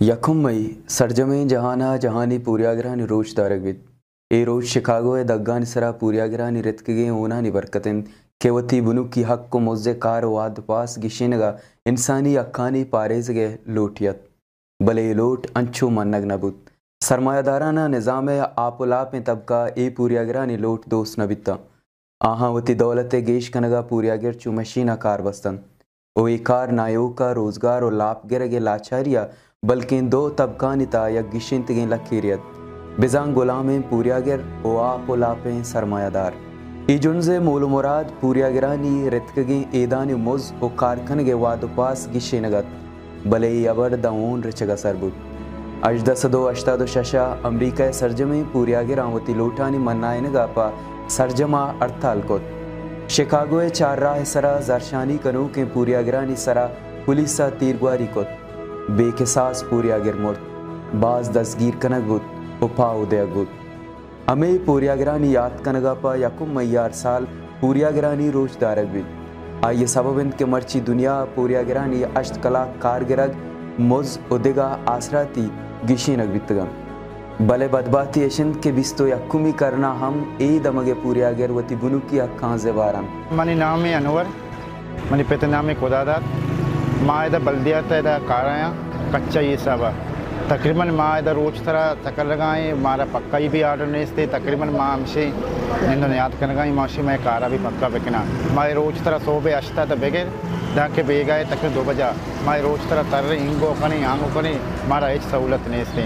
यकम मई सरजमे जहाना जहानी पूर्यागरानी रोच दारगविद ए रोज शिकागो दग्गानी सरा पूर्यागरानी रितकगे ओनानी बरकतिन केवती बुनुकी हक को मुज्जे कार वाद पास गिशिनगा इंसानी अक्कानी पारेजगे लोटियत भले लोट अंचो मन्नग नबुत सरमायादाराना निज़ाम आपुलाप में तबका ए पूर्यागरानी लोट दोस्त नबिता आहा वती दौलत गेश कनगा पूर्यागर चु मशीना कार बस्तन ओ ए कार नायो का रोजगार और लाप गिरगे लाचारिया बल्कि दो तबकानिता या गिशिंतगे लकीरियत बिजांग गुलामें पूर्यागर ओ आप लापें सरमायादार इजुनजे मूल मुराद पूर्यागरानी रितकगे एदानी मुज ओ कारखनगे वादुपास गिशेनगत भले अबर दाऊन रिचगा सरबुत अजदसदो अश्तादो शशा अमरीका सरजमे पूर्यागर आवती लोटानी मन्नायनगा पा सरजमा अर्थाल कोत शिकागो चार राह सरा जरशानी कनो के पूर्यागरानी सरा पुलिसा तीरगवारी कोत बेकिसास पूर्यागर मुर्द बाज दसगीर कनक गुत उपा उदय गुत अमे पूर्यागरानी याद कनगा पा यकुम मैयार साल पूर्यागरानी रोज दारग भी आइए सबबिंद के मर्ची दुनिया पूर्यागरानी अष्ट कला कारगिरग मुज उदिगा आसराती गिशीनग बितगम भले बदबाती एशिंद के बिस्तो यकुमी करना हम ए दमगे पूर्यागर वती बुनुकी अक्कां ज़ेवारन मनी नाम है अनवर मनी पिता नाम है खुदादार मायदा बल्दियात है काराया कच्चा ये सब तकरीबन मायदा रोज तरह तकर लगाए मारा पक्का ही भी आर्डर नहीं थे तकरीबन माँ हमसे इन्होंने याद कर लगाई माशी मैं कारा भी पक्का बिकना माए रोज तरह सो बे अश्ता था बेगर ढाके बे गए तक 2 बजा माए रोज तरह तर इंगो कने आंगो कने मारा एच सहूलत नहीं थे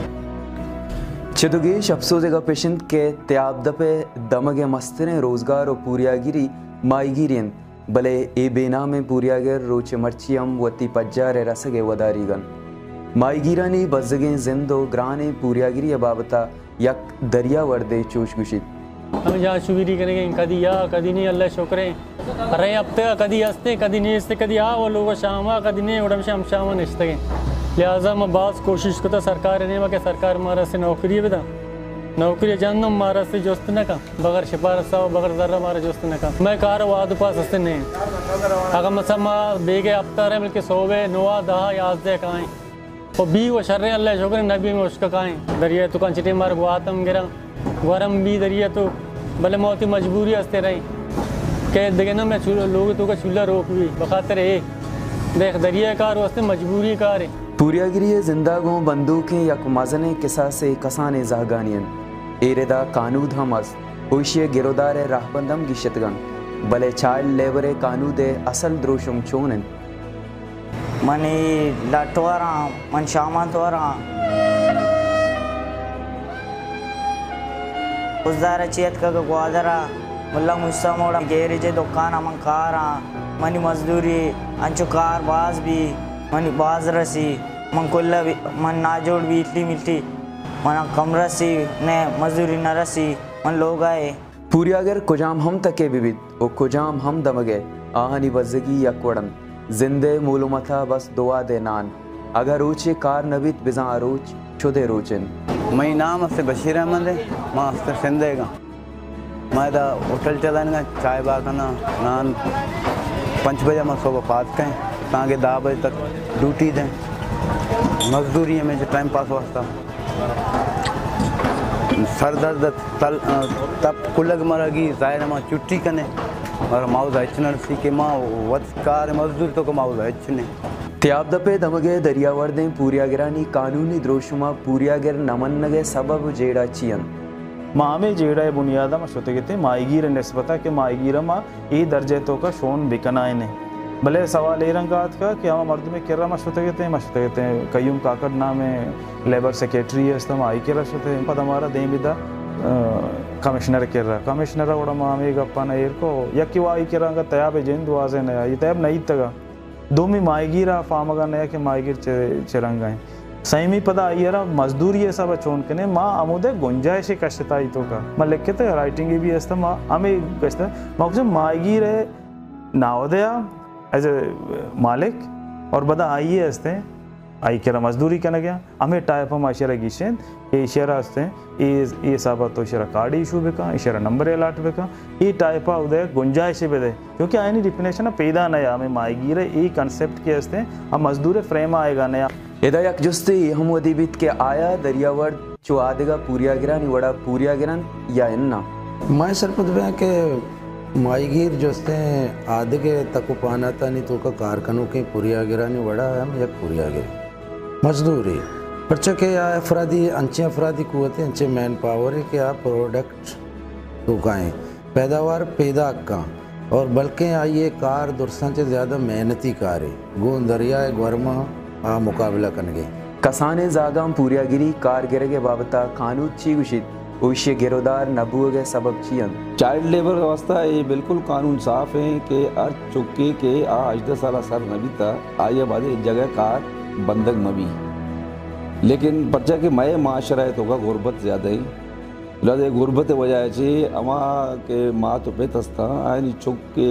चदुगेश अफसोसेगा पेशेंट के त्याब दपे दमगे मस्तने रोजगार और पूर्यागिरी माईगिरियन भले ए बेना में पूर्यागर रोचे मर्चियम वती पज्जार रसगे वदारीगन माईगिरानी बजगे जिंदो ग्राने पूर्यागिरी बाबता यक दरिया वर्दे चोश गुशित हम जहाँ शुक्री करेंगे कदी या कदी नहीं अल्लाह शुक्र अरे अब तक कदी हंसते कदी नहीं हंसते कदी आ वो लोग शामा कदी नहीं उड़म शाम शामा निश्ते लिहाजा मैं बात कोशिश करता सरकार ने कि सरकार हमारा से नौकरी बता नौकरी जानना मारा से जोस्त न का बगैर सिफारस बगैर जर्रा मारा जोस्त न का मैं कार वाद पास हंसते नहीं अगर मसमा बेगे अफ्तार है बल्कि सोवे नोआ दहा याजदे काएं और बी वो शर्रे अल्लाह शुक्र नबी में उसका काएं दरिया तो कंचटे मार गुआतम गिरा गरम भी दरिया तो भले मौती मजबूरी हंसते रही कह देखे ना मैं लोग तो का चूल्हा रोक भी बखातर देख दरिया कार वास्ते मजबूरी कार है पूर्यागिरी जिंदागों बंदूकें यक मजने किसा से कसाने जहगानियन एरेदा कानूद हमस होशिये गिरोदार राहबंदम गिशतगन भले चाइल्ड लेबर कानूदे असल द्रोशुम चोनन मनी लटवारा मन शामंतवारा उज़ारा चेत का ग्वादरा मुल्ला मुस्सा मोड़ा गैरेज दुकान अमन कारा मनी मजदूरी अंचु कार बाज भी मनी बाज रसी मन कुल्ला मन नाजोड़ भी इतली मिलती मन कम रसी ने मजदूरी न रसी मन लोग आए पूर्यागर कुजाम हम तके विविध ओ कुजाम हम दमगे आहनी बजगी या कोड़म जिंदे मूलुमथा बस दुआ दे नान अगर रोचे कार नबित बिजा रोच छुदे रोचन मैं नाम से बशीर अहमद है मास्टर सिंधेगा मैं दा होटल चलाने चाय बाखाना नान 5 बजे मैं सुबह 5 कहें ताकि 10 बजे तक ड्यूटी दें मजदूरी में जो टाइम पास वास्ता सर दर्द तब कुलग मरगी जाहिर माँ छुट्टी कने और माउज अच्छन सी के माँ वत्कार मजदूर तो को माउज अच्छने त्याब दपे दमगे दरियावर्दे पूर्यागरानी कानूनी द्रोशुमा पूर्यागर नमन्नगे सबब जेड़ा चियन मामे जेड़ा बुनियादा में शुतगते माईगीर निस्बता के माईगीर मा ई दर्जे तो का शोन बिकनाए ने भले सवाल ए रंगात का कि हम मर्द में किर्रा मशुतगते हैं कयूम काकड़ नाम है लेबर सेक्रेटरी है इस्तम आई किर्रा शुते पद हमारा दे बिदा कमिश्नर किर्रा कमिश्नर वड़ा मामे गप्पा न एर को यकी वाई किर्रा का तयाब जिंद वाजे न ये तयाब नहीं तगा दोमी माईगीरा फामगा नया के माईगीर चिरंगा है सही पदा आइयरा मजदूरी ये सब चोन कने माँ अमुदे गुंजाइश कष्टताई तो का मैं लिख के राइटिंग भी अस्त माँ हमें कष्ट मौके माईगीर है नावदया एज ए मालिक और बदा आइए हंसते आई केरा मजदूरी करना गया हमें टाइप हम इशारा गिशें ये इशारा हंसते ये सब तो इशारा कार्ड इशू बेका इशारा नंबर अलाट बेका ये टाइप उदय गुंजाइश बेदे क्योंकि आयनी डिफिनेशन पैदा नया हमें माएगी रे ये कंसेप्ट के हंसते हम मजदूर फ्रेम आएगा नया इदा यक जुस्ते हम वदीबित के आया दरियावर्द चो आदेगा पूरिया गिरानी वड़ा पूरिया गिरन या इन्ना माय सरपंच बया के माईगीर जोस्ते आदे के तको पाना था नहीं तो का कारखानों के पुरिया गिरानी वड़ा हम एक पुरिया गिर मजदूरी पर्चा के या अफरादी अंचे अफरादी कुवते अंचे मैन पावर है कि आप प्रोडक्ट तो काएं पैदावार पैदा का और बल्कि आइए कार दुर्सन से ज़्यादा मेहनती कार है गोंद दरिया गर्मा आ मुकाबला करने कसाने जागाम पूरियागिरी कार गिरगे बाबता कानून ची गुशित ओइशे गिरोदार नबुअगे सबब चियन चाइल्ड लेबर व्यवस्था ये बिल्कुल कानून साफ है कि अर चुके के आज 10 साल सर नबी था आइए बादे जगह कार बंधक मबी लेकिन पर्चा के मय माशरा है तो का गुर्बत ज़्यादा ही लदे गुर्बत वजह से अमा के माँ तो बेतस्ता आयनी चुक के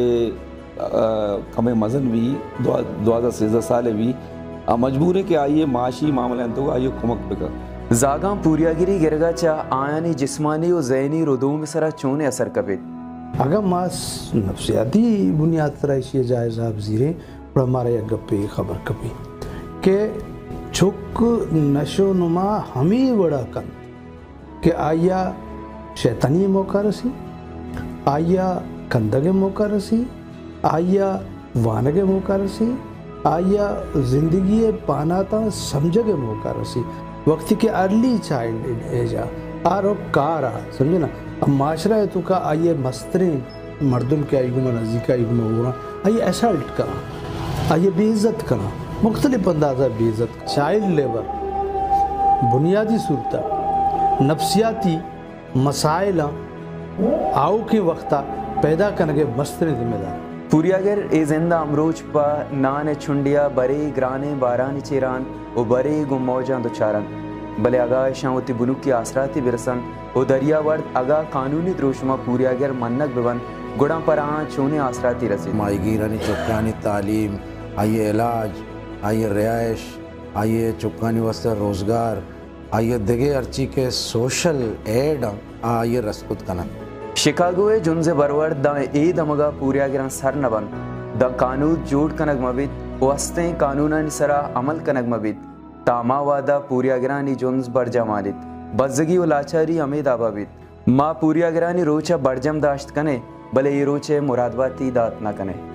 कमे मजन भी 12 साल भी मजबूर है कि आइए माशी मामले तो आइए कुमक पे कर जागा पूरियागिरी गिरगा चा आयानी जिस्मानी और ज़हनी रुदूम सरा चोने असर कबे अगर मास नफ्सियाती बुनियाद पर ऐसी जायज़ आप ज़ीरे पर हमारे एक गप्पे खबर कभी के छुक नशो नुमा हमें बड़ा कन के आया शैतानी मौका रसी आया कंदगे मौका रसी आया वानगे मौका रसी आया ज़िंदगी पाना था समझगे मौका रसी वक्त के अर्ली चाइल्ड एज आरो कार समझे ना अब माशरा है तो का आइए मस्तरे मर्दम के आयुमा नज़ीका आयुमा हुआ आइए असल्ट करा आइए बेइज्जत करा मुख्तलिफ अंदाज़ा बेइज्जत चाइल्ड लेबर बुनियादी सूरत नफ्सियाती मसाइल आओ के वक्ता पैदा करने के मस्तरे जिम्मेदार पूरियागर ए जिंदा अमरोज पा नान छुंडिया बरे ग्राने बारान चिरान ओ बरे गुमौजा दुचारन भले अगा शावती बुनुक की आसराती बिरसन ओ दरियावर्द अगा कानूनी द्रोशमा पूरियागर मन्नक बिवन गुड़ा पर चोने आसराती रसी माईगीरानी चुक्कानी तालीम आइए इलाज आइए रिहाइश आइए चुक्कानी वास्ते रोज़गार आइए दिगे अर्ची के सोशल एड आइए रसकुत कना शिकागोए जुनजे बरवर द ए दमगा पूरियागिरन सर नबन द कानून जोड़ कनग मबित वस्ते कानूनन सरा अमल कनग मबित तामावादा पूरियागिरानी जुन्ज बरजा मालित बज्जगी व लाचारी अमेद आबाबित माँ पूरियागिरानी रोचा बरजम दाश्त कने भले ये रोचे मुरादबाती दात न कने।